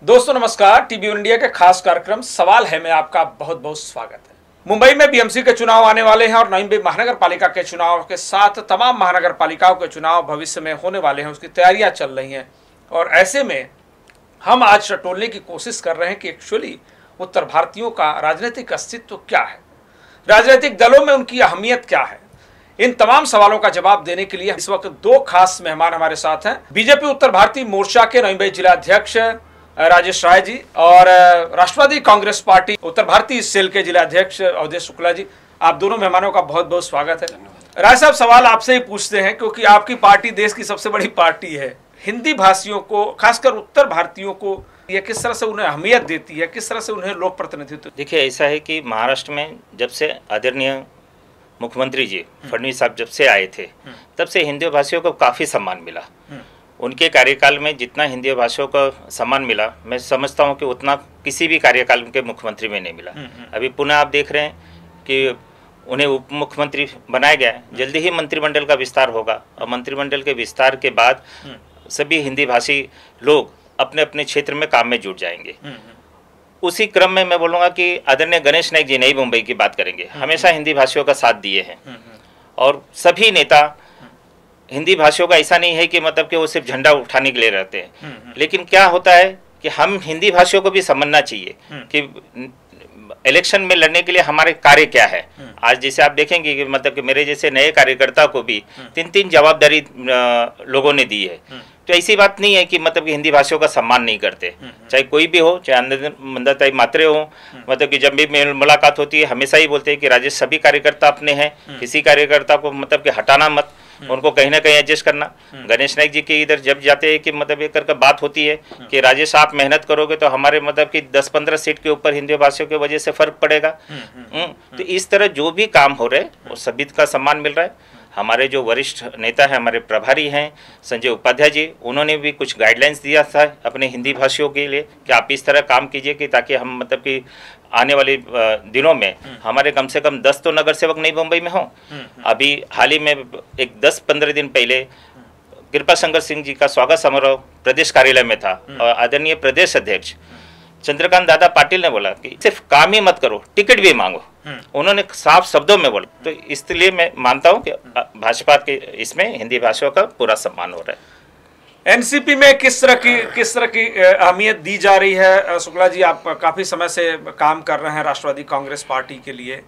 दोस्तों नमस्कार। TV India के खास कार्यक्रम सवाल है में आपका बहुत बहुत स्वागत है। मुंबई में बीएमसी के चुनाव आने वाले हैं और नई मुंबई महानगर पालिका के चुनाव के साथ तमाम महानगर पालिकाओं के चुनाव भविष्य में होने वाले हैं, उसकी तैयारियां चल रही हैं। और ऐसे में हम आज टटोलने की कोशिश कर रहे हैं कि एक्चुअली उत्तर भारतीयों का राजनीतिक अस्तित्व क्या है, राजनीतिक दलों में उनकी अहमियत क्या है। इन तमाम सवालों का जवाब देने के लिए इस वक्त दो खास मेहमान हमारे साथ हैं। बीजेपी उत्तर भारतीय मोर्चा के नई मुंबई जिलाध्यक्ष राजेश राय जी और राष्ट्रवादी कांग्रेस पार्टी उत्तर भारतीय सेल के जिलाध्यक्ष अवधेश शुक्ला जी, आप दोनों मेहमानों का बहुत बहुत स्वागत है। राय साहब, सवाल आपसे ही पूछते हैं क्योंकि आपकी पार्टी देश की सबसे बड़ी पार्टी है। हिंदी भाषियों को, खासकर उत्तर भारतीयों को, ये किस तरह से उन्हें अहमियत देती है, किस तरह से उन्हें लोक प्रतिनिधित्व? देखिए, ऐसा है कि महाराष्ट्र में जब से आदरणीय मुख्यमंत्री जी फडणवीस साहब जब से आए थे तब से हिंदी भाषियों को काफ़ी सम्मान मिला। उनके कार्यकाल में जितना हिंदी भाषियों को सम्मान मिला, मैं समझता हूं कि उतना किसी भी कार्यकाल के मुख्यमंत्री में नहीं मिला। अभी पुनः आप देख रहे हैं कि उन्हें उप मुख्यमंत्री बनाया गया है। जल्दी ही मंत्रिमंडल का विस्तार होगा और मंत्रिमंडल के विस्तार के बाद सभी हिंदी भाषी लोग अपने अपने क्षेत्र में काम में जुट जाएंगे। उसी क्रम में मैं बोलूँगा कि आदरणीय गणेश नाइक जी नई मुंबई की बात करेंगे, हमेशा हिंदी भाषियों का साथ दिए हैं। और सभी नेता हिंदी भाषियों का ऐसा नहीं है कि मतलब कि वो सिर्फ झंडा उठाने के लिए रहते हैं, लेकिन क्या होता है कि हम हिंदी भाषियों को भी समझना चाहिए कि इलेक्शन में लड़ने के लिए हमारे कार्य क्या है। आज जैसे आप देखेंगे कि मतलब कि मेरे जैसे नए कार्यकर्ता को भी तीन जवाबदारी लोगों ने दी है। तो ऐसी बात नहीं है कि मतलब कि हिंदी भाषियों का सम्मान नहीं करते, चाहे कोई भी हो, चाहे मंदाताई मात्रे हो। मतलब कि जब भी मुलाकात होती है हमेशा ही बोलते हैं कि राजेश सभी कार्यकर्ता अपने हैं, किसी कार्यकर्ता को मतलब कि हटाना मत, उनको कहीं ना कहीं एडजस्ट करना। गणेश नाइक जी के इधर जब जाते हैं कि मतलब एक करके बात होती है कि राजेश आप मेहनत करोगे तो हमारे मतलब कि 10-15 सीट के ऊपर हिंदी भाषियों की वजह से फर्क पड़ेगा। तो इस तरह जो भी काम हो रहे वो सभी का सम्मान मिल रहा है। हमारे जो वरिष्ठ नेता हैं, हमारे प्रभारी हैं संजय उपाध्याय जी, उन्होंने भी कुछ गाइडलाइंस दिया था अपने हिंदी भाषियों के लिए कि आप इस तरह काम कीजिए कि ताकि हम मतलब कि आने वाले दिनों में हमारे कम से कम 10 तो नगर सेवक नई मुंबई में हों। अभी हाल ही में एक 10-15 दिन पहले कृपा शंकर सिंह जी का स्वागत समारोह प्रदेश कार्यालय में था और आदरणीय प्रदेश अध्यक्ष चंद्रकांत दादा पाटिल ने बोला कि सिर्फ काम ही मत करो, टिकट भी मांगो। उन्होंने साफ शब्दों में बोला। तो इसलिए मैं मानता हूं कि भाजपा के इसमें हिंदी भाषियों का पूरा सम्मान हो रहा है। एनसीपी में किस तरह की अहमियत दी जा रही है? शुक्ला जी, आप काफी समय से काम कर रहे हैं राष्ट्रवादी कांग्रेस पार्टी के लिए,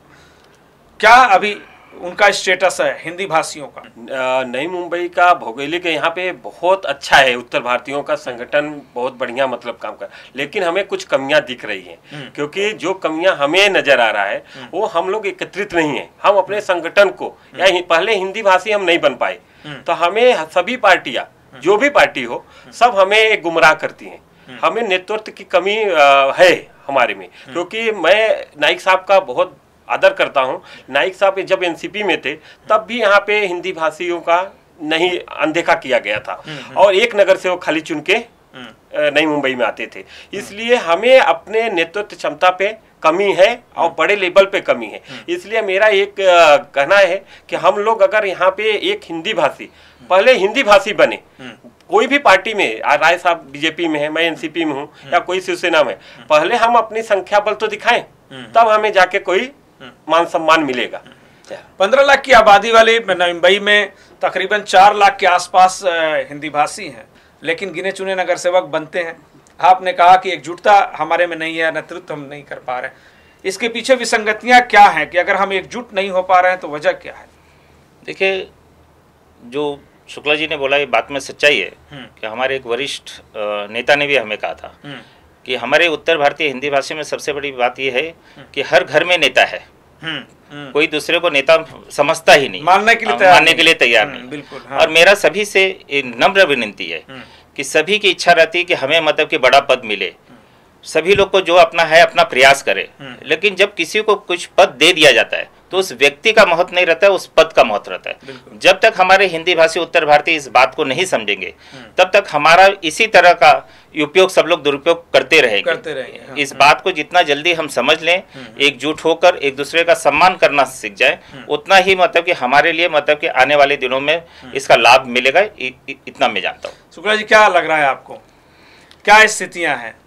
क्या अभी उनका स्टेटस है हिंदी भाषियों का? नई मुंबई का भौगोलिक यहाँ पे बहुत अच्छा है, उत्तर भारतीयों का संगठन बहुत बढ़िया मतलब काम कर, लेकिन हमें कुछ कमियां दिख रही हैं। क्योंकि जो कमियां हमें नजर आ रहा है वो हम लोग एकत्रित नहीं है। हम अपने संगठन को या पहले हिंदी भाषी हम नहीं बन पाए, तो हमें सभी पार्टियां, जो भी पार्टी हो, सब हमें गुमराह करती हैं। हमें नेतृत्व की कमी है हमारे में, क्योंकि मैं नाइक साहब का बहुत आदर करता हूं। नाइक साहब जब एनसीपी में थे तब भी यहाँ पे हिंदी भाषियों का नहीं अनदेखा किया गया था और एक नगर से वो खाली चुन के नई मुंबई में आते थे। इसलिए हमें अपने नेतृत्व क्षमता पे कमी है और बड़े लेवल पे कमी है। इसलिए मेरा एक कहना है कि हम लोग अगर यहाँ पे एक हिंदी भाषी, पहले हिंदी भाषी बने, कोई भी पार्टी में, राय साहब बीजेपी में है, मैं एनसीपी में हूँ या कोई शिवसेना में, पहले हम अपनी संख्या बल तो दिखाएं, तब हमें जाके कोई मान सम्मान मिलेगा। 15 लाख की आबादी वाली मुंबई में तकरीबन 4 लाख के आसपास हिंदी भाषी हैं, लेकिन गिने चुने नगर सेवक बनते हैं। आपने कहा कि एकजुटता हमारे में नहीं है, नेतृत्व हम नहीं कर पा रहे हैं। इसके पीछे विसंगतियां क्या हैं कि अगर हम एकजुट नहीं हो पा रहे हैं तो वजह क्या है? देखिए, जो शुक्ला जी ने बोला ये बात में सच्चाई है कि हमारे एक वरिष्ठ नेता ने भी हमें कहा था कि हमारे उत्तर भारतीय हिंदी भाषी में सबसे बड़ी बात यह है कि हर घर में नेता है। कोई दूसरे को नेता समझता ही नहीं, मानने के लिए तैयार नहीं। बिल्कुल। और मेरा सभी से नम्र विनती है कि सभी की इच्छा रहती है कि हमें मतलब कि बड़ा पद मिले। सभी लोग को जो अपना है अपना प्रयास करे, लेकिन जब किसी को कुछ पद दे दिया जाता है तो उस व्यक्ति का महत्व नहीं रहता है, उस पद का महत्व रहता है। जब तक हमारे हिंदी भाषी उत्तर भारतीय इस बात को नहीं समझेंगे तब तक हमारा इसी तरह का उपयोग सब लोग दुरुपयोग करते रहेंगे। इस बात को जितना जल्दी हम समझ लें, एकजुट होकर एक दूसरे का सम्मान करना सीख जाए, उतना ही मतलब कि हमारे लिए मतलब कि आने वाले दिनों में इसका लाभ मिलेगा। इतना मैं जानता हूँ। शुक्ला जी, क्या लग रहा है आपको, क्या स्थितियां हैं?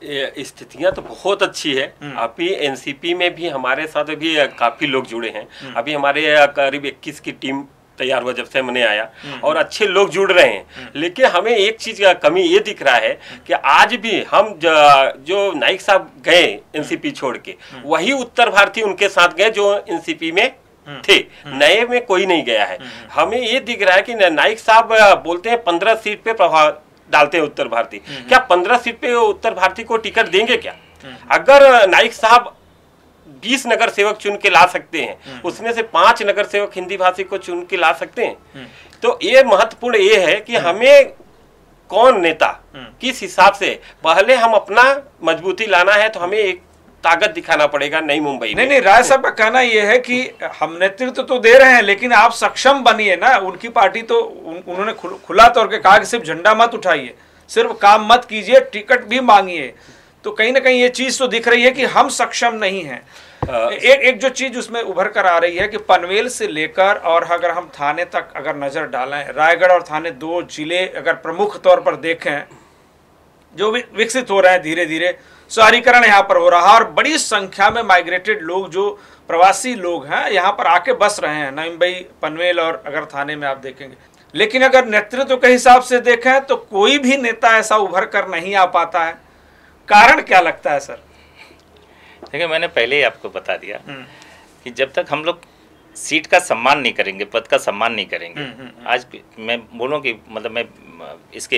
स्थितियां तो बहुत अच्छी है। अभी एनसीपी में भी हमारे साथ अभी काफी लोग जुड़े हैं। अभी हमारे करीब 21 की टीम तैयार हुआ जब से मैंने आया, और अच्छे लोग जुड़ रहे हैं। लेकिन हमें एक चीज का कमी ये दिख रहा है कि आज भी हम जो नाइक साहब गए एनसीपी छोड़ के, वही उत्तर भारतीय उनके साथ गए जो एनसीपी में थे, नए में कोई नहीं गया है। हमें ये दिख रहा है कि नाइक साहब बोलते हैं 15 सीट पे प्रभाव डालते हैं उत्तर भारतीय। क्या 15 सीट पे उत्तर भारतीय को टिकट देंगे क्या? अगर नाइक साहब 20 नगर सेवक चुन के ला सकते हैं, उसमें से 5 नगर सेवक हिंदी भाषी को चुन के ला सकते हैं, तो ये महत्वपूर्ण ये है कि हमें कौन नेता किस हिसाब से, पहले हम अपना मजबूती लाना है तो हमें एक ताकत दिखाना पड़ेगा नई मुंबई में। नहीं, राय साहब का कहना यह है कि हम नेतृत्व तो दे रहे हैं, लेकिन आप सक्षम बनिए ना। उनकी पार्टी तो उन्होंने खुला तौर पे कहा कि सिर्फ झंडा मत उठाइए, सिर्फ काम मत कीजिए, टिकट भी मांगिए। तो कहीं ना कहीं ये चीज तो दिख रही है कि हम सक्षम नहीं हैं। एक जो चीज उसमें उभर कर आ रही है कि पनवेल से लेकर और अगर हम थाने तक अगर नजर डालें, रायगढ़ और थाने 2 जिले अगर प्रमुख तौर पर देखें जो विकसित हो रहे हैं धीरे धीरे, शहरीकरण यहाँ पर हो रहा है और बड़ी संख्या में माइग्रेटेड लोग जो प्रवासी लोग हैं यहाँ पर आके बस रहे हैं मुंबई, पनवेल और अगर थाने में आप देखेंगे। लेकिन अगर नेतृत्व के हिसाब से देखें तो कोई भी नेता ऐसा उभर कर नहीं आ पाता है। कारण क्या लगता है सर? देखिए, मैंने पहले ही आपको बता दिया कि जब तक हम लोग सीट का सम्मान नहीं करेंगे, पद का सम्मान नहीं करेंगे। आज मैं बोलूं कि मतलब मैं इसके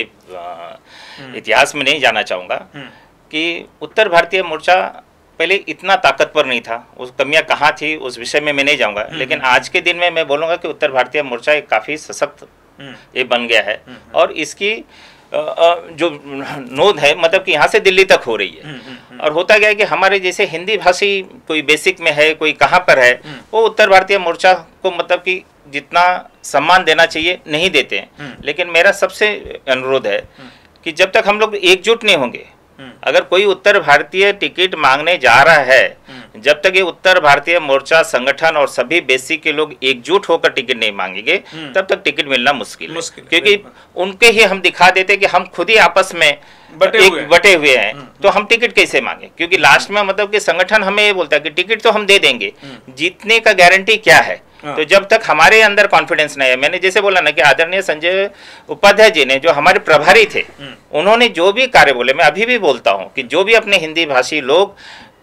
इतिहास में नहीं जाना चाहूँगा कि उत्तर भारतीय मोर्चा पहले इतना ताकतवर नहीं था। उस कमियां कहाँ थी उस विषय में मैं नहीं जाऊँगा, लेकिन आज के दिन में मैं बोलूँगा कि उत्तर भारतीय मोर्चा एक काफ़ी सशक्त ये बन गया है। और इसकी जो नोद है मतलब कि यहाँ से दिल्ली तक हो रही है। और होता क्या है कि हमारे जैसे हिंदी भाषी कोई बेसिक में है, कोई कहाँ पर है, वो उत्तर भारतीय मोर्चा को मतलब कि जितना सम्मान देना चाहिए नहीं देते हैं। लेकिन मेरा सबसे अनुरोध है कि जब तक हम लोग एकजुट नहीं होंगे, अगर कोई उत्तर भारतीय टिकट मांगने जा रहा है, जब तक ये उत्तर भारतीय मोर्चा संगठन और सभी बेसिक के लोग एकजुट होकर टिकट नहीं मांगेंगे तब तक टिकट मिलना मुश्किल है। क्योंकि उनके ही हम दिखा देते कि हम खुद ही आपस में बटे हुए हैं, तो हम टिकट कैसे मांगे? क्योंकि लास्ट में मतलब कि संगठन हमें ये बोलता है कि टिकट तो हम दे देंगे, जीतने का गारंटी क्या है? तो जब तक हमारे अंदर कॉन्फिडेंस नहीं है, मैंने जैसे बोला ना कि आदरणीय संजय उपाध्याय जी ने जो हमारे प्रभारी थे, उन्होंने जो भी कार्य बोले, मैं अभी भी बोलता हूं कि जो भी अपने हिंदी भाषी लोग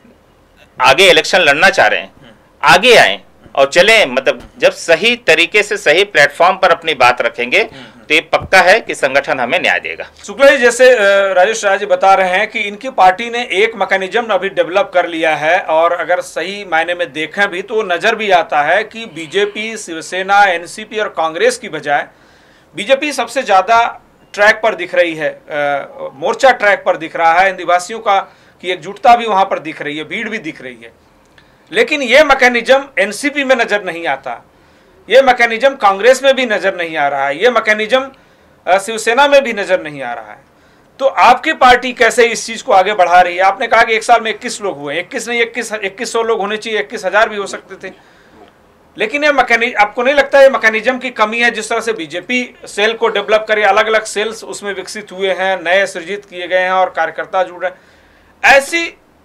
आगे इलेक्शन लड़ना चाह रहे हैं आगे आए और चले, मतलब जब सही तरीके से सही प्लेटफॉर्म पर अपनी बात रखेंगे तो ये पक्का है कि संगठन हमें न्याय देगा। शुक्ला जी, जैसे राजेश राज जी बता रहे हैं कि इनकी पार्टी ने एक मैकेनिज्म अभी डेवलप कर लिया है और अगर सही मायने में देखें भी तो नजर भी आता है कि बीजेपी, शिवसेना, एनसीपी और कांग्रेस की बजाय बीजेपी सबसे ज्यादा ट्रैक पर दिख रही है, मोर्चा ट्रैक पर दिख रहा है। हिंदी भाषियों का की एकजुटता भी वहां पर दिख रही है, भीड़ भी दिख रही है। लेकिन ये मैकेनिज्म एनसीपी में नजर नहीं आता, ये मैकेनिज्म कांग्रेस में भी नजर नहीं आ रहा है, ये मैकेनिज्म शिवसेना में भी नजर नहीं आ रहा है। तो आपकी पार्टी कैसे इस चीज को आगे बढ़ा रही है? आपने कहा कि एक साल में 21 लोग हुए, 21 नहीं 2100 लोग होने चाहिए, 21,000 भी हो सकते थे। लेकिन ये मैकेनिज्म, आपको नहीं लगता है मैकेनिज्म की कमी है? जिस तरह से बीजेपी सेल को डेवलप करे, अलग अलग सेल्स उसमें विकसित हुए हैं, नए सृजित किए गए हैं और कार्यकर्ता जुड़ रहे हैं,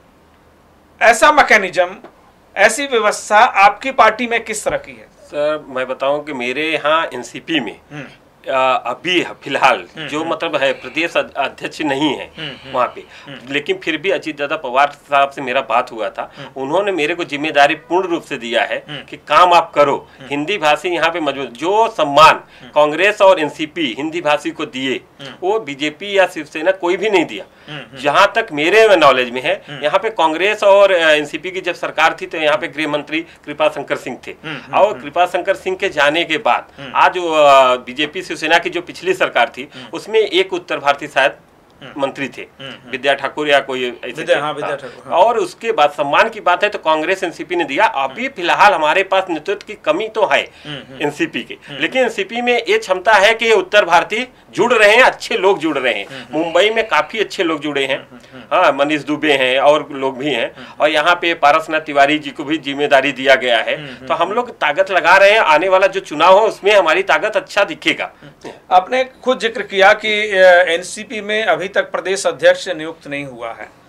ऐसा मैकेनिज्म, ऐसी व्यवस्था आपकी पार्टी में किस तरह की है? सर, मैं बताऊं कि मेरे यहाँ एनसीपी में अभी फिलहाल जो मतलब है प्रदेश अध्यक्ष नहीं है वहाँ पे, लेकिन फिर भी अजीत दादा पवार साहब से मेरा बात हुआ था। उन्होंने मेरे को जिम्मेदारी पूर्ण रूप से दिया है कि काम आप करो, हिंदी भाषी यहाँ पे मजबूत। जो सम्मान कांग्रेस और एनसीपी हिंदी भाषी को दिए वो बीजेपी या शिवसेना कोई भी नहीं दिया। जहाँ तक मेरे नॉलेज में है, यहाँ पे कांग्रेस और एनसीपी की जब सरकार थी तो यहाँ पे गृह मंत्री कृपा शंकर सिंह थे, और कृपा शंकर सिंह के जाने के बाद आज बीजेपी शिवसेना की जो पिछली सरकार थी उसमें एक उत्तर भारतीय शायद मंत्री थे, विद्या ठाकुर या कोई ऐसे थे। विद्या ठाकुर। और उसके बाद सम्मान की बात है तो कांग्रेस एनसीपी ने दिया। अभी फिलहाल हमारे पास नेतृत्व की कमी तो है एनसीपी की, लेकिन एनसीपी में ये क्षमता है कि उत्तर भारतीय जुड़ रहे हैं, अच्छे लोग जुड़ रहे हैं। मुंबई में काफी अच्छे लोग जुड़े हैं, हाँ, मनीष दुबे हैं और लोग भी हैं, और यहाँ पे पारसनाथ तिवारी जी को भी जिम्मेदारी दिया गया है। तो हम लोग ताकत लगा रहे हैं, आने वाला जो चुनाव हो उसमें हमारी ताकत अच्छा दिखेगा। आपने खुद जिक्र किया कि एनसीपी में अभी तक प्रदेश अध्यक्ष नियुक्त नहीं हुआ है,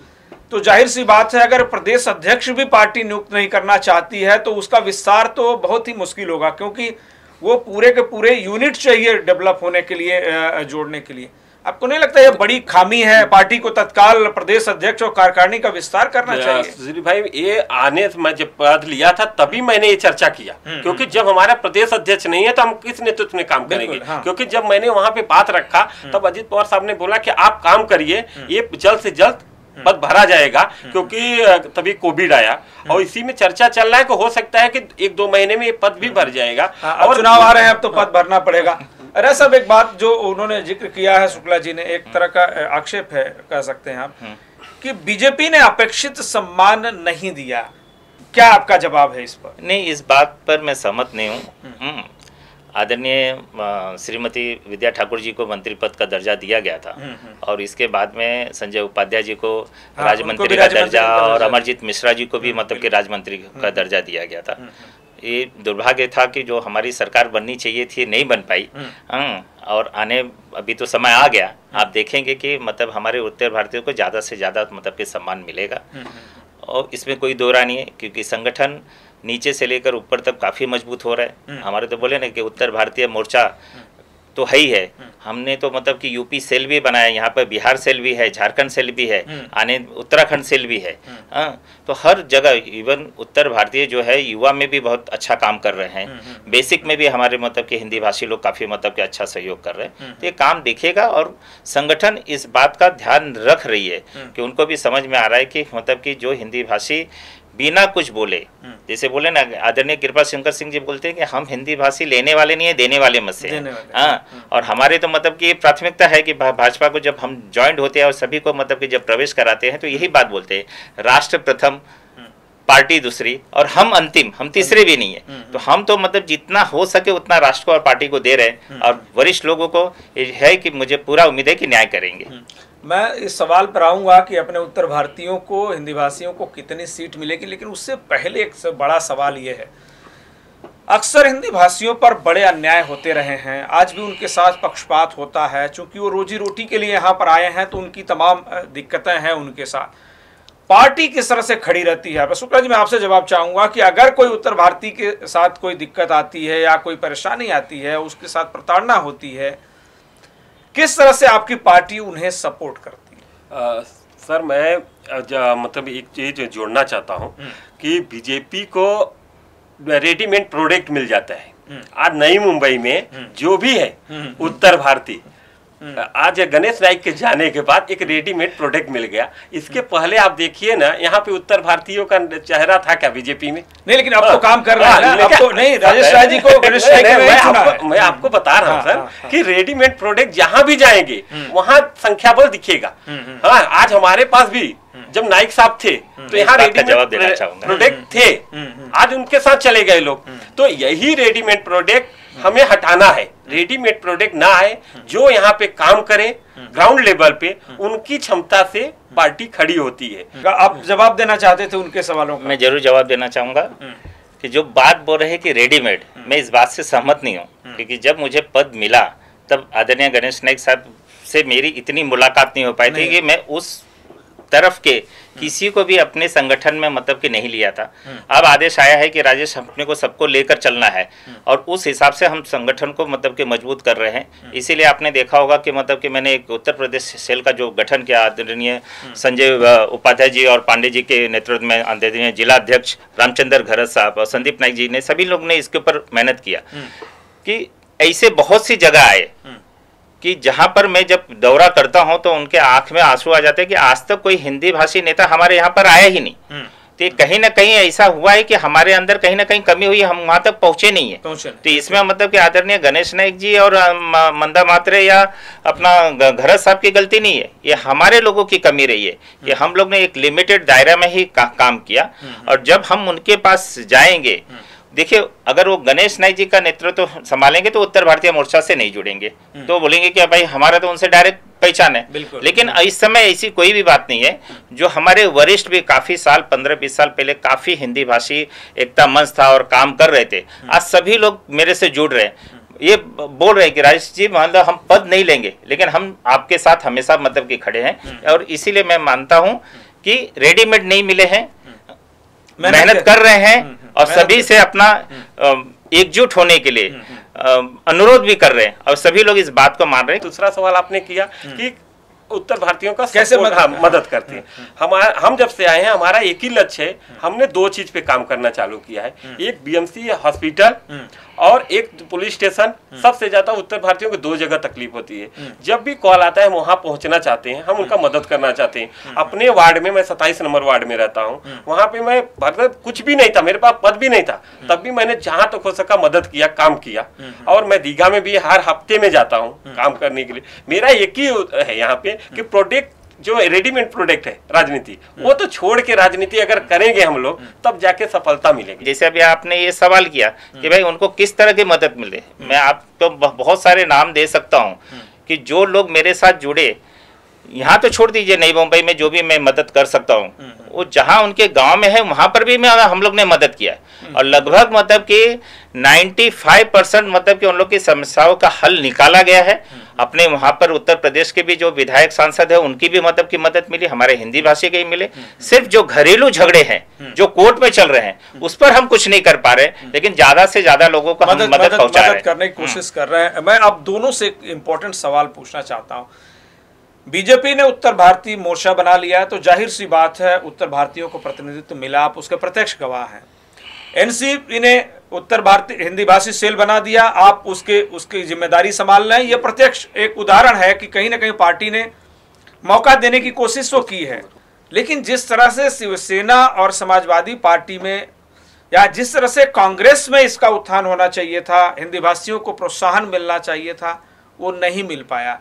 तो जाहिर सी बात है अगर प्रदेश अध्यक्ष भी पार्टी नियुक्त नहीं करना चाहती है तो उसका विस्तार तो बहुत ही मुश्किल होगा, क्योंकि वो पूरे के पूरे यूनिट चाहिए डेवलप होने के लिए, जोड़ने के लिए। आपको नहीं लगता ये बड़ी खामी है? पार्टी को तत्काल प्रदेश अध्यक्ष और कार्यकारिणी का विस्तार करना चाहिए। सुधीर भाई, ये आने मैं जब पद लिया था तभी मैंने ये चर्चा किया, क्योंकि जब हमारा प्रदेश अध्यक्ष नहीं है तो हम किस नेतृत्व में काम करेंगे। हाँ। क्योंकि जब मैंने वहां पे बात रखा तब अजित पवार साहब ने बोला कि आप काम करिए, ये जल्द से जल्द पद भरा जाएगा, क्योंकि तभी कोविड आया और इसी में चर्चा चल रहा है कि हो सकता है कि 1-2 महीने में ये पद भी भर जाएगा। और चुनाव आ रहे हैं, अब तो पद भरना पड़ेगा। अरे सब एक बात जो उन्होंने जिक्र किया है शुक्ला जी ने, एक तरह का आक्षेप है, कह सकते हैं आप, कि बीजेपी ने अपेक्षित सम्मान नहीं दिया। क्या आपका जवाब है इस पर? नहीं, इस बात पर मैं सहमत नहीं हूँ। आदरणीय श्रीमती विद्या ठाकुर जी को मंत्री पद का दर्जा दिया गया था और इसके बाद में संजय उपाध्याय जी को राज्यमंत्री का दर्जा और अमरजीत मिश्रा जी को भी मतलब कि राज्यमंत्री का दर्जा दिया गया था। ये दुर्भाग्य था कि जो हमारी सरकार बननी चाहिए थी नहीं बन पाई। और अभी तो समय आ गया, आप देखेंगे कि मतलब हमारे उत्तर भारतीयों को ज़्यादा से ज़्यादा मतलब कि सम्मान मिलेगा और इसमें कोई दो राय नहीं है, क्योंकि संगठन नीचे से लेकर ऊपर तक काफ़ी मजबूत हो रहा है। हमारे तो बोले ना कि उत्तर भारतीय मोर्चा तो है ही है। हमने तो मतलब कि यूपी सेल भी बनाया, यहाँ पर बिहार सेल भी है, झारखंड सेल भी है, आने उत्तराखंड सेल भी है। तो हर जगह इवन उत्तर भारतीय जो है युवा में भी बहुत अच्छा काम कर रहे हैं। बेसिक में भी हमारे मतलब कि हिंदी भाषी लोग काफ़ी मतलब कि अच्छा सहयोग कर रहे हैं। तो ये काम दिखेगा और संगठन इस बात का ध्यान रख रही है कि उनको भी समझ में आ रहा है कि मतलब कि जो हिंदी भाषी बिना कुछ बोले, जैसे बोले ना आदरणीय कृपा शंकर सिंह जी बोलते हैं कि हम हिंदी भाषी लेने वाले नहीं है, देने वाले मत से। हाँ, और हमारे तो मतलब कि प्राथमिकता है कि भाजपा को जब हम ज्वाइंट होते हैं और सभी को मतलब कि जब प्रवेश कराते हैं तो यही बात बोलते हैं, राष्ट्र प्रथम, पार्टी दूसरी और हम अंतिम, हम तीसरे भी नहीं है। तो हम तो मतलब जितना हो सके उतना राष्ट्र को और पार्टी को दे रहे हैं और वरिष्ठ लोगों को है कि मुझे पूरा उम्मीद है कि न्याय करेंगे। मैं इस सवाल पर आऊंगा कि अपने उत्तर भारतीयों को, हिंदी भाषियों को कितनी सीट मिलेगी, लेकिन उससे पहले एक बड़ा सवाल ये है, अक्सर हिंदी भाषियों पर बड़े अन्याय होते रहे हैं, आज भी उनके साथ पक्षपात होता है। चूंकि वो रोजी रोटी के लिए यहाँ पर आए हैं तो उनकी तमाम दिक्कतें हैं उनके साथ। पार्टी किस तरह से खड़ी रहती है? शुक्ला जी, मैं आपसे जवाब चाहूंगा कि अगर कोई उत्तर भारतीय के साथ कोई दिक्कत आती है या कोई परेशानी आती है, उसके साथ प्रताड़ना होती है, किस तरह से आपकी पार्टी उन्हें सपोर्ट करती है? सर, मैं मतलब एक चीज जोड़ना चाहता हूं कि बीजेपी को रेडीमेड प्रोडक्ट मिल जाता है। आज नई मुंबई में जो भी है उत्तर भारतीय, आज गणेश नाइक के जाने के बाद एक रेडीमेड प्रोडक्ट मिल गया। इसके पहले आप देखिए ना, यहाँ पे उत्तर भारतीयों का चेहरा था क्या बीजेपी में? नहीं, लेकिन अब तो काम कर रहा है। अब तो नहीं, राजेश राय जी को गणेश नाइक मैं आपको बता रहा हूँ सर कि रेडीमेड प्रोडक्ट जहाँ भी जाएंगे वहाँ संख्या बल दिखेगा। हाँ, आज हमारे पास भी जब नाइक साहब थे तो यहाँ रेडीमेड प्रोडक्ट थे, आज उनके साथ चले गए लोग। तो यही रेडीमेड प्रोडक्ट हमें हटाना है। रेडीमेड प्रोडक्ट ना आए, जो यहाँ पे काम करे ग्राउंड लेवल पे, उनकी क्षमता से पार्टी खड़ी होती है। आप जवाब देना चाहते थे उनके सवालों का? मैं जरूर जवाब देना चाहूंगा कि जो बात बोल रहे हैं कि रेडीमेड, मैं इस बात से सहमत नहीं हूँ, क्योंकि जब मुझे पद मिला तब आदरणीय गणेश नाइक साहब से मेरी इतनी मुलाकात नहीं हो पाई थी कि मैं उस तरफ के किसी को भी अपने संगठन में मतलब कि नहीं लिया था। अब आदेश आया है कि राजेश अपने को सबको लेकर चलना है और उस हिसाब से हम संगठन को मतलब कि मजबूत कर रहे हैं। इसीलिए आपने देखा होगा कि मतलब कि मैंने एक उत्तर प्रदेश सेल का जो गठन किया, आदरणीय संजय उपाध्याय जी और पांडे जी के नेतृत्व में आदरणीय जिला अध्यक्ष रामचंद्र घरत साहब और संदीप नाइक जी ने, सभी लोग ने इसके ऊपर मेहनत किया कि ऐसे बहुत सी जगह आए कि जहां पर मैं जब दौरा करता हूं तो उनके आंख में आंसू आ जाते हैं कि आज तक कोई हिंदी भाषी नेता हमारे यहाँ पर आया ही नहीं। तो कहीं ना कहीं ऐसा हुआ है कि हमारे अंदर कहीं ना कहीं कमी हुई, हम वहां तक पहुंचे नहीं है। तो इसमें मतलब कि आदरणीय गणेश नाइक जी और मंदा मात्रे या अपना घरत साहब की गलती नहीं है, ये हमारे लोगों की कमी रही है कि हम लोग ने एक लिमिटेड दायरा में ही काम किया। और जब हम उनके पास जाएंगे, देखिए अगर वो गणेश नाइक जी का नेतृत्व संभालेंगे तो उत्तर भारतीय मोर्चा से नहीं जुड़ेंगे, तो बोलेंगे कि भाई हमारा तो उनसे डायरेक्ट पहचान है। लेकिन इस समय ऐसी कोई भी बात नहीं है। जो हमारे वरिष्ठ भी काफी साल 15-20 साल पहले काफी हिंदी भाषी एकता मंच था और काम कर रहे थे, आज सभी लोग मेरे से जुड़ रहे हैं। ये बोल रहे हैं कि राजेश जी मतलब हम पद नहीं लेंगे लेकिन हम आपके साथ हमेशा मतलब कि खड़े हैं। और इसीलिए मैं मानता हूं कि रेडीमेड नहीं मिले हैं, मेहनत कर रहे हैं और सभी से अपना एकजुट होने के लिए अनुरोध भी कर रहे हैं और सभी लोग इस बात को मान रहे हैं। दूसरा सवाल आपने किया कि उत्तर भारतीयों का कैसे मदद करते हैं। हम जब से आए हैं हमारा एक ही लक्ष्य है, हमने 2 चीज पे काम करना चालू किया है, एक बीएमसी हॉस्पिटल और एक पुलिस स्टेशन। सबसे ज्यादा उत्तर भारतीयों को 2 जगह तकलीफ होती है, जब भी कॉल आता है वहां पहुंचना चाहते हैं, हम उनका मदद करना चाहते हैं। अपने वार्ड में, मैं 27 नंबर वार्ड में रहता हूँ, वहां पे मैं कुछ भी नहीं था, मेरे पास पद भी नहीं था, तब भी मैंने जहां तक हो सका मदद किया, काम किया। और मैं दीघा में भी हर हफ्ते में जाता हूँ काम करने के लिए। मेरा एक ही है यहाँ पे कि प्रोडक्ट जो रेडीमेड प्रोडक्ट है राजनीति, वो तो छोड़ के राजनीति अगर करेंगे हम लोग तब जाके सफलता मिलेगी। जैसे अभी आपने ये सवाल किया कि भाई उनको किस तरह की मदद मिले, मैं आपको बहुत सारे नाम दे सकता हूँ कि जो लोग मेरे साथ जुड़े, यहाँ तो छोड़ दीजिए, नई मुंबई में जो भी मैं मदद कर सकता हूँ, वो जहाँ उनके गांव में है वहां पर भी हम लोग ने मदद किया और लगभग मतलब कि 95% मतलब कि उन लोग की समस्याओं का हल निकाला गया है। अपने वहां पर उत्तर प्रदेश के भी जो विधायक सांसद है उनकी भी मतलब की मदद मिली, हमारे हिंदी भाषी के ही मिले। सिर्फ जो घरेलू झगड़े हैं जो कोर्ट में चल रहे हैं उस पर हम कुछ नहीं कर पा रहे, लेकिन ज्यादा से ज्यादा लोगों को हम मदद पहुंचा रहे हैं, करने की कोशिश कर रहे हैं। मैं अब दोनों से एक इम्पोर्टेंट सवाल पूछना चाहता हूँ। बीजेपी ने उत्तर भारतीय मोर्चा बना लिया है, तो जाहिर सी बात है उत्तर भारतीयों को प्रतिनिधित्व मिला, आप उसके प्रत्यक्ष गवाह हैं। एनसीपी ने उत्तर भारतीय हिंदी भाषी सेल बना दिया, आप उसकी जिम्मेदारी संभाल रहे हैं। यह प्रत्यक्ष एक उदाहरण है कि कहीं ना कहीं पार्टी ने मौका देने की कोशिश तो की है, लेकिन जिस तरह से शिवसेना और समाजवादी पार्टी में या जिस तरह से कांग्रेस में इसका उत्थान होना चाहिए था, हिंदी भाषियों को प्रोत्साहन मिलना चाहिए था, वो नहीं मिल पाया।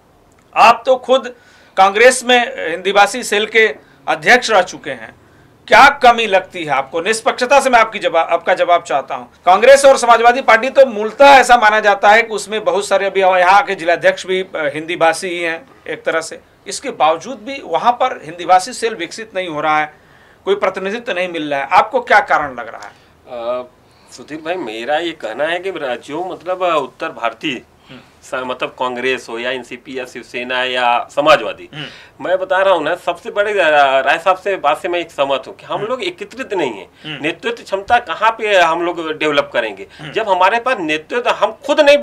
आप तो खुद कांग्रेस में हिंदी भाषी सेल के अध्यक्ष रह चुके हैं, क्या कमी लगती है आपको? निष्पक्षता से मैं आपका जवाब चाहता हूं। कांग्रेस और समाजवादी पार्टी तो मूलतः ऐसा माना जाता है कि उसमें बहुत सारे, अभी यहाँ के जिलाध्यक्ष भी हिंदी भाषी ही हैं एक तरह से, इसके बावजूद भी वहां पर हिंदी भाषी सेल विकसित नहीं हो रहा है, कोई प्रतिनिधित्व नहीं मिल रहा है। आपको क्या कारण लग रहा है? सुधीर भाई, मेरा ये कहना है कि जो मतलब उत्तर भारतीय मतलब कांग्रेस हो या एनसीपी या शिवसेना या समाजवादी, मैं बता रहा हूँ ना, सबसे बड़े राय साहब से बात से मैं एक सहमत हूँ कि हम लोग एकत्रित नहीं है। नेतृत्व क्षमता कहाँ पे हम लोग डेवलप करेंगे जब हमारे पास नेतृत्व हम खुद नहीं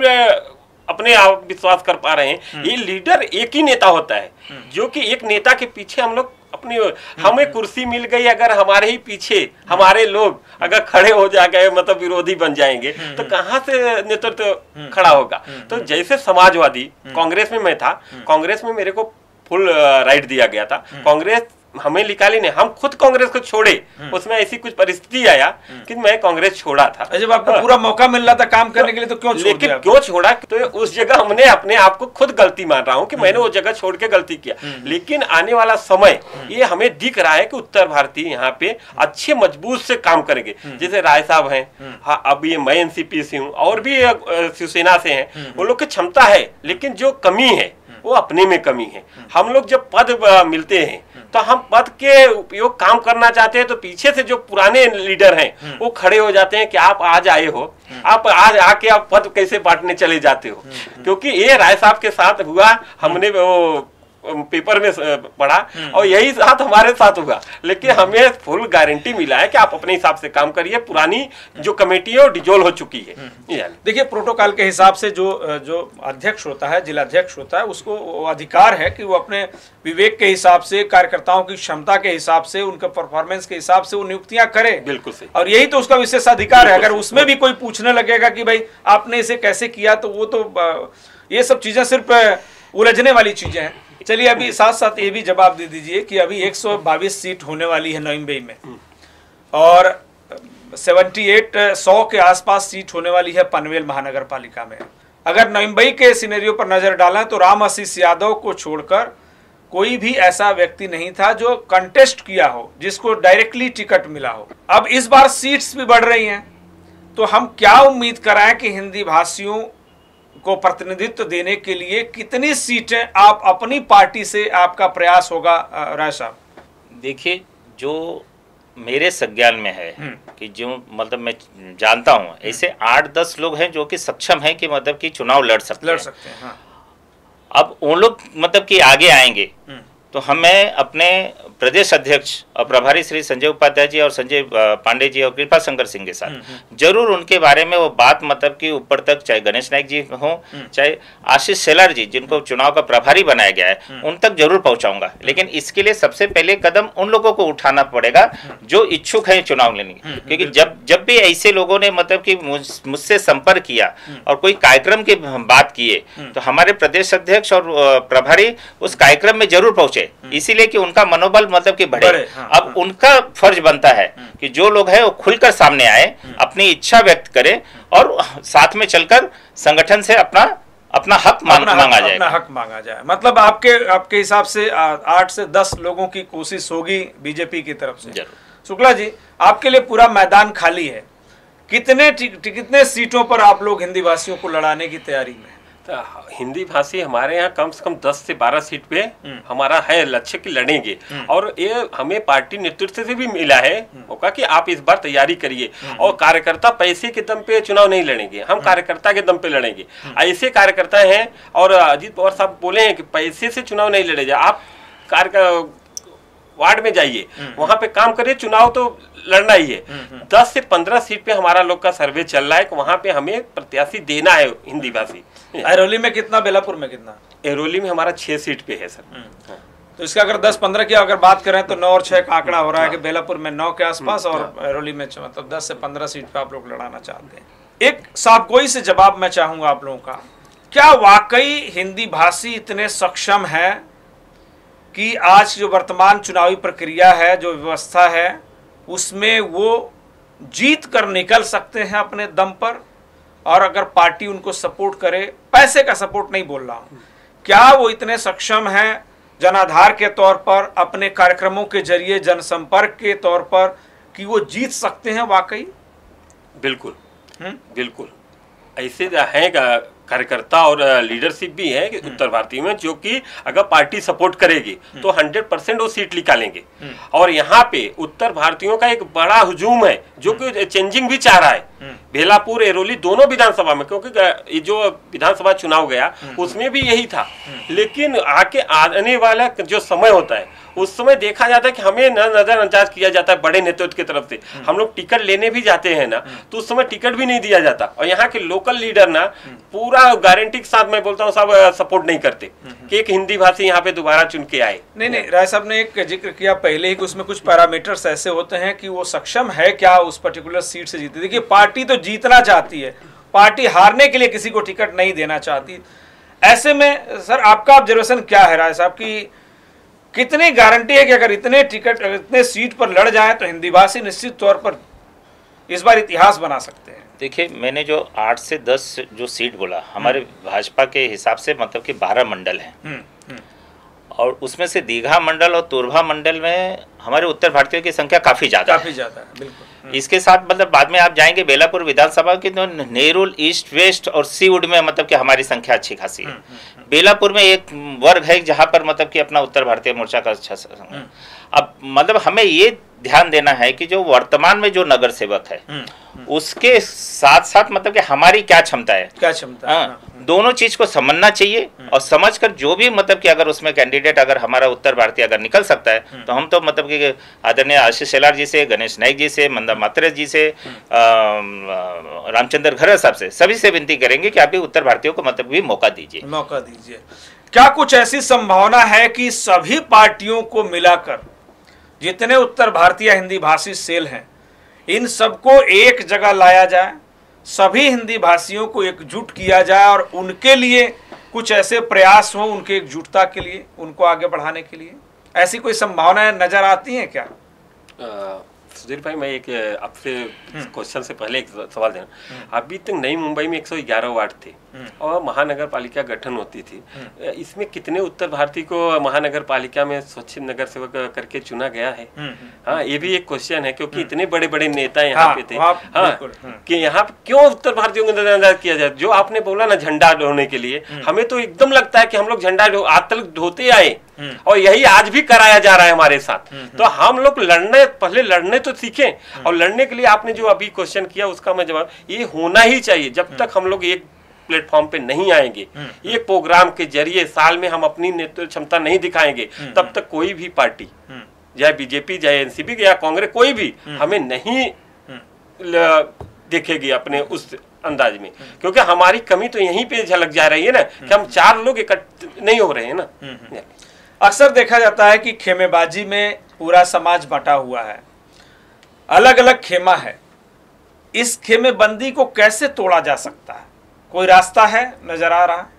अपने आप विश्वास कर पा रहे हैं। ये लीडर एक ही नेता होता है, जो कि एक नेता के पीछे हम लोग अपनी, हमें कुर्सी मिल गई, अगर हमारे ही पीछे हमारे लोग अगर खड़े हो जाएंगे, मतलब विरोधी बन जाएंगे, तो कहाँ से नेतृत्व खड़ा होगा? तो जैसे समाजवादी, कांग्रेस में मैं था, कांग्रेस में मेरे को फुल राइट दिया गया था, कांग्रेस हमें निकाली नहीं, हम खुद कांग्रेस को छोड़े। उसमें ऐसी कुछ परिस्थिति आया कि मैं कांग्रेस छोड़ा था। जब आपको पूरा मौका मिल रहा था काम करने के लिए तो क्यों छोड़ दिया? लेकिन क्यों छोड़ा? तो उस जगह हमने अपने आप को खुद गलती मान रहा हूं कि मैंने वो जगह छोड़ के गलती किया। लेकिन आने वाला समय ये हमें दिख रहा है कि उत्तर भारतीय यहाँ पे अच्छे मजबूत से काम करेंगे। जैसे राय साहब हैं, हाँ, अभी मैं एनसीपी से हूँ और भी शिवसेना से हैं, वो लोग की क्षमता है, लेकिन जो कमी है वो अपने में कमी है। हम लोग जब पद मिलते हैं तो हम पद के उपयोग काम करना चाहते हैं, तो पीछे से जो पुराने लीडर हैं वो खड़े हो जाते हैं कि आप आज आए हो, आप आज आके आप पद कैसे बांटने चले जाते हो। क्योंकि ये राय साहब के साथ हुआ, हमने वो पेपर में पढ़ा और यही साथ हमारे साथ हुआ। लेकिन हमें फुल गारंटी मिला है कि आप अपने हिसाब से काम करिए, पुरानी जो कमेटी है वो डिजोल्व हो चुकी है। देखिए, प्रोटोकॉल के हिसाब से जो अध्यक्ष होता है, जिलाध्यक्ष होता है, उसको अधिकार है कि वो अपने विवेक के हिसाब से, कार्यकर्ताओं की क्षमता के हिसाब से, उनके परफॉर्मेंस के हिसाब से वो नियुक्तियां करे। बिल्कुल सही। और यही तो उसका विशेष अधिकार है। अगर उसमें भी कोई पूछने लगेगा कि भाई आपने इसे कैसे किया, तो वो तो ये सब चीजें सिर्फ उलझने वाली चीजें हैं। चलिए, अभी साथ साथ ये भी जवाब दे दीजिए कि अभी 122 सीट होने वाली है नई मुंबई में और 100 के आसपास सीट होने वाली है पनवेल महानगर पालिका में। अगर नई मुंबई के सिनेरियो पर नजर डालें तो राम आशीष यादव को छोड़कर कोई भी ऐसा व्यक्ति नहीं था जो कंटेस्ट किया हो, जिसको डायरेक्टली टिकट मिला हो। अब इस बार सीट्स भी बढ़ रही हैं, तो हम क्या उम्मीद कराएं कि हिंदी भाषियों को प्रतिनिधित्व देने के लिए कितनी सीटें आप अपनी पार्टी से, आपका प्रयास होगा राय साहब? देखिए, जो मेरे संज्ञान में है कि जो मतलब मैं जानता हूं, ऐसे 8-10 लोग हैं जो कि सक्षम हैं कि मतलब कि चुनाव लड़ सकते हैं। हाँ। अब उन लोग मतलब कि आगे आएंगे तो हमें अपने प्रदेश अध्यक्ष और प्रभारी श्री संजय उपाध्याय जी और संजय पांडे जी और कृपा शंकर सिंह के साथ जरूर उनके बारे में वो बात मतलब कि ऊपर तक, चाहे गणेश नायक जी हो, चाहे आशीष शेलार जी जिनको चुनाव का प्रभारी बनाया गया है, उन तक जरूर पहुंचाऊंगा। लेकिन इसके लिए सबसे पहले कदम उन लोगों को उठाना पड़ेगा जो इच्छुक है चुनाव लेने की, क्योंकि जब भी ऐसे लोगों ने मतलब कि मुझसे संपर्क किया और कोई कार्यक्रम की बात किए तो हमारे प्रदेश अध्यक्ष और प्रभारी उस कार्यक्रम में जरूर पहुंचे, इसीलिए कि उनका मनोबल मतलब कि बढ़े। अब उनका फर्ज बनता है कि जो लोग हैं वो खुलकर सामने आए, अपनी इच्छा व्यक्त करें और साथ में चलकर संगठन से अपना हक मांगा जाए। अपना हक मांगा जाए। मतलब आपके हिसाब से 8 से 10 लोगों की कोशिश होगी बीजेपी की तरफ से। शुक्ला जी, आपके लिए पूरा मैदान खाली है, कितने सीटों पर आप लोग हिंदी भाषियों को लड़ाने की तैयारी में? हिंदी भाषी हमारे यहाँ कम से कम 10 से 12 सीट पे हमारा है लक्ष्य कि लड़ेंगे। और ये हमें पार्टी नेतृत्व से भी मिला है मौका कि आप इस बार तैयारी करिए, और कार्यकर्ता पैसे के दम पे चुनाव नहीं लड़ेंगे, हम कार्यकर्ता के दम पे लड़ेंगे। ऐसे कार्यकर्ता हैं, और अजीत पवार साहब बोले हैं कि पैसे से चुनाव नहीं लड़े जाए, आप वार्ड में जाइए, वहां पे काम करिए, चुनाव तो लड़ना ही है। 10 से 15 सीट पे हमारा लोग का सर्वे चल रहा है कि वहां पे हमें प्रत्याशी देना है हिंदी भाषी। ऐरोली में कितना, बेलापुर में कितना? ऐरोली में हमारा 6 सीट पे है सर। तो इसका अगर 10-15 की अगर बात करें तो 9 और 6 का आंकड़ा हो रहा है कि बेलापुर में 9 के आसपास और ऐरोली में मतलब 10 से 15 सीट पे आप लोग लड़ाना चाहते हैं। एक साफगोई से जवाब मैं चाहूंगा आप लोगों का, क्या वाकई हिंदी भाषी इतने सक्षम है कि आज जो वर्तमान चुनावी प्रक्रिया है, जो व्यवस्था है, उसमें वो जीत कर निकल सकते हैं अपने दम पर? और अगर पार्टी उनको सपोर्ट करे, पैसे का सपोर्ट नहीं बोल रहा हूं, क्या वो इतने सक्षम हैं जनाधार के तौर पर, अपने कार्यक्रमों के जरिए, जनसंपर्क के तौर पर, कि वो जीत सकते हैं वाकई? बिल्कुल बिल्कुल ऐसे हैं कार्यकर्ता और लीडरशिप भी है कि उत्तर भारतीय में, जो कि अगर पार्टी सपोर्ट करेगी तो 100% वो सीट निकालेंगे। और यहाँ पे उत्तर भारतीयों का एक बड़ा हुजूम है जो कि चेंजिंग भी चाह रहा है। बेलापुर, ऐरोली दोनों विधानसभा में, क्योंकि जो विधानसभा चुनाव गया उसमें भी यही था, लेकिन आने वाला जो समय होता है उस समय देखा जाता है कि हमें नजरअंदाज किया जाता है बड़े नेतृत्व की तरफ से। हम लोग टिकट लेने भी जाते हैं ना, तो उस समय टिकट भी नहीं दिया जाता, और यहाँ के लोकल लीडर ना पूरा गारंटी के साथ, मैं बोलता हूँ, सब सपोर्ट नहीं करते कि एक हिंदी भाषी यहाँ पे दोबारा चुन के आए। नहीं, राय साहब ने एक जिक्र किया पहले ही कि उसमें कुछ पैरामीटर्स ऐसे होते हैं कि वो सक्षम है क्या उस पर्टिकुलर सीट से जीते। देखिए, पार्टी तो जीतना चाहती है, पार्टी हारने के लिए किसी को टिकट नहीं देना चाहती। ऐसे में सर आपका ऑब्जर्वेशन क्या है राय साहब की कितनी गारंटी है कि अगर इतने सीट पर लड़ जाए तो हिंदी भाषी निश्चित तौर पर इस बार इतिहास बना सकते हैं? देखिए, मैंने जो 8 से 10 जो सीट बोला, हमारे भाजपा के हिसाब से मतलब कि 12 मंडल हैं, और उसमें से दीघा मंडल और तुरभा मंडल में हमारे उत्तर भारतीयों की संख्या काफी ज्यादा है, बिल्कुल। इसके साथ मतलब बाद में आप जाएंगे बेलापुर विधानसभा की, तो नेरुल, ईस्ट, वेस्ट और सीवुड में मतलब कि हमारी संख्या अच्छी खासी है। बेलापुर में एक वर्ग है जहां पर मतलब कि अपना उत्तर भारतीय मोर्चा का अच्छा अब मतलब हमें ये ध्यान देना है कि जो वर्तमान में जो नगर सेवक है उसके साथ साथ मतलब कि हमारी क्या क्षमता है, दोनों चीज को समझना चाहिए, और समझकर जो भी मतलब कि अगर उसमें कैंडिडेट अगर हमारा उत्तर भारतीय अगर निकल सकता है तो हम तो मतलब कि आदरणीय आशीष शेलार जी से, गणेश नायक जी से, मंदा मात्रे जी से, रामचंद्र खरर साहब से, सभी से विनती करेंगे कि आप भी उत्तर भारतीयों को मतलब भी मौका दीजिए। क्या कुछ ऐसी संभावना है कि सभी पार्टियों को मिलाकर जितने उत्तर भारतीय हिंदी भाषी सेल हैं, इन सबको एक जगह लाया जाए, सभी हिंदी भाषियों को एकजुट किया जाए और उनके लिए कुछ ऐसे प्रयास हो, उनके एकजुटता के लिए, उनको आगे बढ़ाने के लिए? ऐसी कोई संभावनाएं नजर आती हैं क्या? सुधीर भाई, मैं एक आपसे क्वेश्चन से पहले एक सवाल देना। अभी तक नई मुंबई में 111 वार्ड थे और महानगर पालिका गठन होती थी, इसमें कितने उत्तर भारतीय को महानगर पालिका में स्वच्छ नगर सेवक करके चुना गया है? हाँ, ये भी एक क्वेश्चन है, क्योंकि इतने बड़े बड़े नेता यहाँ पे थे। हाँ, कि यहाँ क्यों उत्तर भारतीयों को नजरअंदाज किया जाए? जो आपने बोला ना झंडा ढोने के लिए, हमें तो एकदम लगता है कि हम लोग झंडा आज तक ढोते आए और यही आज भी कराया जा रहा है हमारे साथ। तो हम लोग पहले लड़ने तो सीखें, और लड़ने के लिए आपने जो अभी क्वेश्चन किया उसका मैं जवाब, ये होना ही चाहिए। जब तक हम लोग एक प्लेटफॉर्म पे नहीं आएंगे, एक प्रोग्राम के जरिए साल में हम अपनी नेतृत्व क्षमता नहीं दिखाएंगे, तब तक कोई भी पार्टी चाहे बीजेपी, चाहे एनसीपी या कांग्रेस, कोई भी हमें नहीं देखेगी अपने उस अंदाज में, क्योंकि हमारी कमी तो यहीं पे झलक जा रही है ना कि हम 4 लोग इकट्ठे नहीं हो रहे हैं ना। अक्सर देखा जाता है कि खेमेबाजी में पूरा समाज बटा हुआ है, अलग अलग खेमा है। इस खेमेबंदी को कैसे तोड़ा जा सकता है? कोई रास्ता है नजर आ रहा?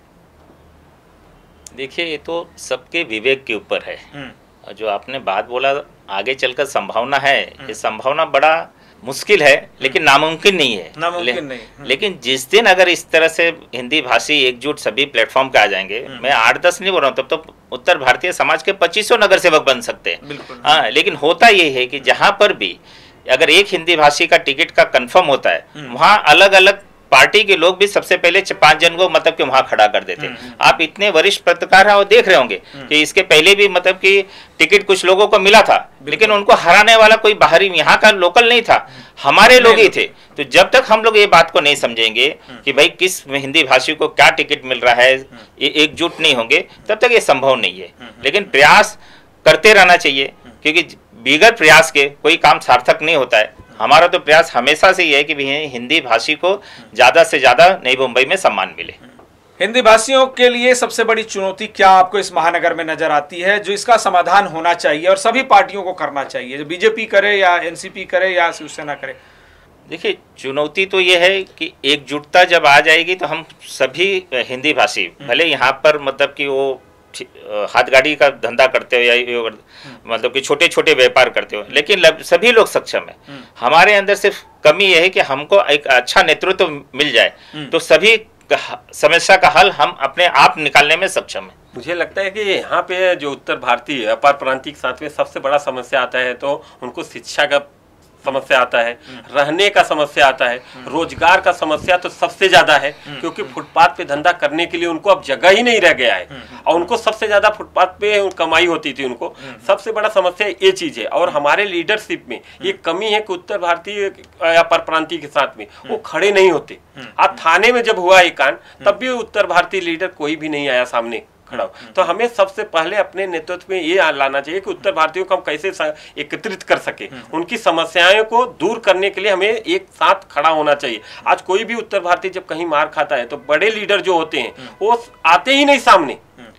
देखिए, ये तो सबके विवेक के ऊपर है। और जो आपने बात बोला आगे चलकर संभावना है, ये संभावना बड़ा मुश्किल है, लेकिन नामुमकिन नहीं है। नामुमकिन नहीं। लेकिन जिस दिन अगर इस तरह से हिंदी भाषी एकजुट सभी प्लेटफॉर्म पे आ जाएंगे, मैं 8-10 नहीं बोल रहा हूँ, तब तो उत्तर भारतीय समाज के 2500 नगर सेवक बन सकते हैं। हाँ, लेकिन होता ये है कि जहाँ पर भी अगर एक हिंदी भाषी का टिकट का कंफर्म होता है, वहाँ अलग अलग पार्टी के लोग भी सबसे पहले 5 जन को मतलब कि वहां खड़ा कर देते। आप इतने वरिष्ठ पत्रकार हैं और देख रहे होंगे कि इसके पहले भी मतलब कि टिकट कुछ लोगों को मिला था, लेकिन उनको हराने वाला कोई बाहरी यहाँ का लोकल नहीं था, हमारे लोग ही थे। तो जब तक हम लोग ये बात को नहीं समझेंगे कि भाई किस हिंदी भाषी को क्या टिकट मिल रहा है, ये एकजुट नहीं होंगे, तब तक ये संभव नहीं है। लेकिन प्रयास करते रहना चाहिए, क्योंकि बिगैर प्रयास के कोई काम सार्थक नहीं होता है। हमारा तो प्रयास हमेशा से ये है कि हिंदी भाषी को ज्यादा से ज्यादा नई मुंबई में सम्मान मिले। हिंदी भाषियों के लिए सबसे बड़ी चुनौती क्या आपको इस महानगर में नजर आती है, जो इसका समाधान होना चाहिए और सभी पार्टियों को करना चाहिए, जो बीजेपी करे या एनसीपी करे या शिवसेना करे? देखिए, चुनौती तो ये है कि एकजुटता जब आ जाएगी तो हम सभी हिंदी भाषी, भले यहाँ पर मतलब कि वो हाथ गाड़ी का धंधा करते हो या मतलब कि छोटे छोटे व्यापार करते हो, लेकिन सभी लोग सक्षम है। हमारे अंदर सिर्फ कमी यह है कि हमको एक अच्छा नेतृत्व मिल जाए तो सभी समस्या का हल हम अपने आप निकालने में सक्षम है। मुझे लगता है कि यहाँ पे जो उत्तर भारतीय अपार प्रांतीय के साथ में सबसे बड़ा समस्या आता है तो उनको शिक्षा का समस्या आता है, रहने का समस्या आता है, रोजगार का समस्या तो सबसे ज्यादा है, क्योंकि फुटपाथ पे धंधा करने के लिए उनको अब जगह ही नहीं रह गया है और उनको सबसे ज्यादा फुटपाथ पे कमाई होती थी। उनको सबसे बड़ा समस्या ये चीज है। और हमारे लीडरशिप में ये कमी है कि उत्तर भारतीय या पर प्रांतीय के साथ में वो खड़े नहीं होते। आज थाने में जब हुआ ये कांड, तब भी उत्तर भारतीय लीडर कोई भी नहीं आया सामने खड़ा। तो हमें सबसे पहले अपने नेतृत्व में ये लाना चाहिए कि उत्तर भारतीयों को हम कैसे एकत्रित कर सके, उनकी समस्याओं को दूर करने के लिए हमें एक साथ खड़ा होना चाहिए। आज कोई भी उत्तर भारतीय जब कहीं मार खाता है तो बड़े लीडर जो होते हैं वो आते ही नहीं सामने,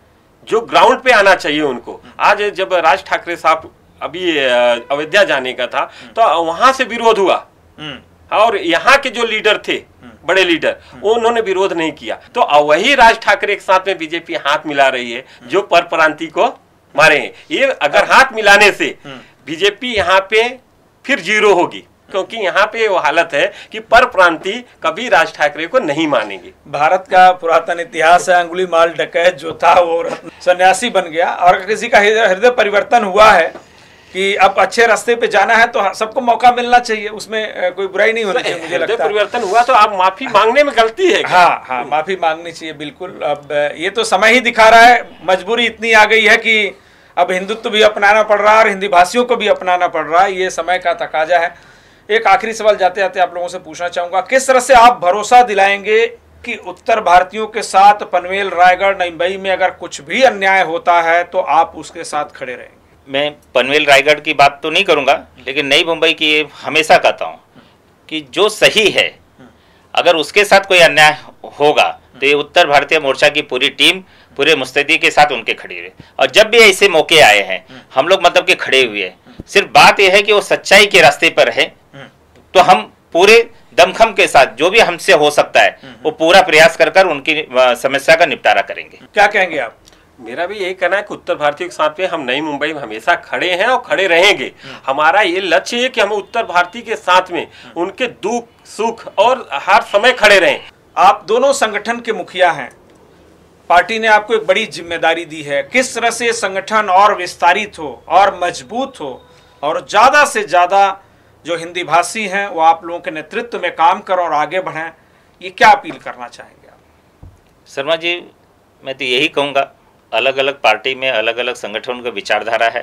जो ग्राउंड पे आना चाहिए उनको। आज जब राज ठाकरे साहब अभी अयोध्या जाने का था तो वहां से विरोध हुआ और यहाँ के जो लीडर थे, बड़े लीडर, उन्होंने विरोध नहीं किया। तो वही राज ठाकरे के साथ में बीजेपी हाथ मिला रही है जो पर प्रांतीय को मारे हैं। ये अगर हाथ मिलाने से बीजेपी यहाँ पे फिर 0 होगी, क्योंकि यहाँ पे वो हालत है कि पर प्रांतीय कभी राज ठाकरे को नहीं मानेंगे। भारत का पुरातन इतिहास है, अंगुलीमाल डकैत जो था वो सन्यासी बन गया, और किसी का हृदय परिवर्तन हुआ है कि अब अच्छे रास्ते पे जाना है तो सबको मौका मिलना चाहिए, उसमें कोई बुराई नहीं होनी चाहिए। मुझे लगता है परिवर्तन हुआ तो आप माफी मांगने में गलती है। हाँ, माफी मांगनी चाहिए बिल्कुल। अब ये तो समय ही दिखा रहा है, मजबूरी इतनी आ गई है कि अब हिंदुत्व भी अपनाना पड़ रहा है और हिंदी भाषियों को भी अपनाना पड़ रहा है, ये समय का तकाजा है। एक आखिरी सवाल जाते जाते आप लोगों से पूछना चाहूंगा, किस तरह से आप भरोसा दिलाएंगे कि उत्तर भारतीयों के साथ पनवेल, रायगढ़, मुंबई में अगर कुछ भी अन्याय होता है तो आप उसके साथ खड़े रहेंगे? मैं पनवेल रायगढ़ की बात तो नहीं करूंगा, लेकिन नई मुंबई की हमेशा कहता हूं कि जो सही है अगर उसके साथ कोई अन्याय होगा तो ये उत्तर भारतीय मोर्चा की पूरी टीम पूरे मुस्तैदी के साथ उनके खड़ी रहे। और जब भी ऐसे मौके आए हैं हम लोग मतलब के खड़े हुए हैं। सिर्फ बात यह है कि वो सच्चाई के रास्ते पर है तो हम पूरे दमखम के साथ जो भी हमसे हो सकता है वो पूरा प्रयास कर उनकी समस्या का निपटारा करेंगे। क्या कहेंगे आप? मेरा भी यही कहना है कि उत्तर भारतीयों के साथ में हम नई मुंबई में हमेशा खड़े हैं और खड़े रहेंगे। हमारा ये लक्ष्य है कि हम उत्तर भारतीय के साथ में उनके दुख सुख और हर समय खड़े रहें। आप दोनों संगठन के मुखिया हैं, पार्टी ने आपको एक बड़ी जिम्मेदारी दी है, किस तरह से संगठन और विस्तारित हो और मजबूत हो और ज्यादा से ज्यादा जो हिंदी भाषी हैं वो आप लोगों के नेतृत्व में काम करें और आगे बढ़ें, ये क्या अपील करना चाहेंगे आप? शर्मा जी, मैं तो यही कहूँगा, अलग अलग पार्टी में अलग अलग संगठनों का विचारधारा है,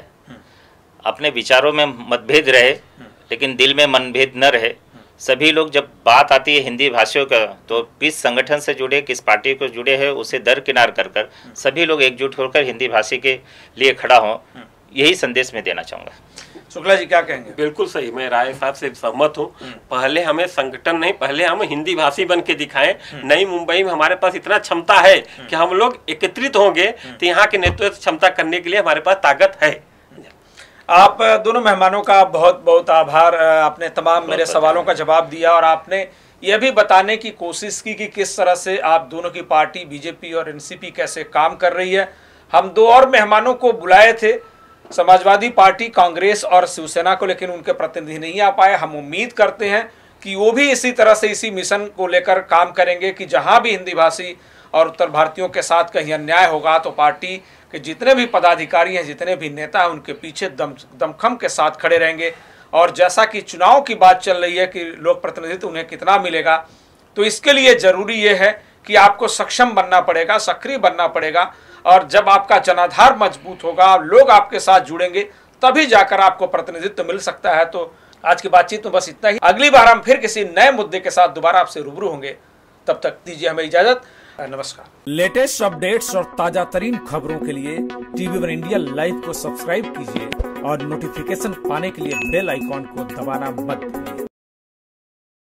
अपने विचारों में मतभेद रहे लेकिन दिल में मनभेद न रहे। सभी लोग जब बात आती है हिंदी भाषियों का तो किस संगठन से जुड़े, किस पार्टी को जुड़े हैं, उसे दरकिनार कर सभी लोग एकजुट होकर हिंदी भाषी के लिए खड़ा हों यही संदेश मैं देना चाहूँगा। शुक्ला जी क्या कहेंगे? बिल्कुल सही, मैं राय साहब से सहमत हूँ। पहले हमें संगठन नहीं, पहले हम हिंदी भाषी बन के दिखाएं। नई मुंबई में हमारे पास इतना क्षमता है कि हम लोग एकत्रित होंगे तो यहाँ के नेतृत्व क्षमता करने के लिए हमारे पास ताकत है। आप दोनों मेहमानों का बहुत बहुत आभार। आपने तमाम मेरे सवालों का जवाब दिया और आपने यह भी बताने की कोशिश की कि किस तरह से आप दोनों की पार्टी बीजेपी और एनसीपी कैसे काम कर रही है। हम दो और मेहमानों को बुलाए थे, समाजवादी पार्टी, कांग्रेस और शिवसेना को, लेकिन उनके प्रतिनिधि नहीं आ पाए। हम उम्मीद करते हैं कि वो भी इसी तरह से इसी मिशन को लेकर काम करेंगे कि जहां भी हिंदी भाषी और उत्तर भारतीयों के साथ कहीं अन्याय होगा तो पार्टी के जितने भी पदाधिकारी हैं, जितने भी नेता हैं, उनके पीछे दमखम के साथ खड़े रहेंगे। और जैसा कि चुनाव की बात चल रही है कि लोक प्रतिनिधित्व उन्हें कितना मिलेगा, तो इसके लिए जरूरी ये है कि आपको सक्षम बनना पड़ेगा, सक्रिय बनना पड़ेगा। और जब आपका जनाधार मजबूत होगा, लोग आपके साथ जुड़ेंगे, तभी जाकर आपको प्रतिनिधित्व मिल सकता है। तो आज की बातचीत में बस इतना ही। अगली बार हम फिर किसी नए मुद्दे के साथ दोबारा आपसे रूबरू होंगे। तब तक दीजिए हमें इजाजत। नमस्कार। लेटेस्ट अपडेट्स और ताजा तरीन खबरों के लिए TV1 इंडिया लाइव को सब्सक्राइब कीजिए और नोटिफिकेशन पाने के लिए बेल आइकॉन को दबाना मत भूलिए।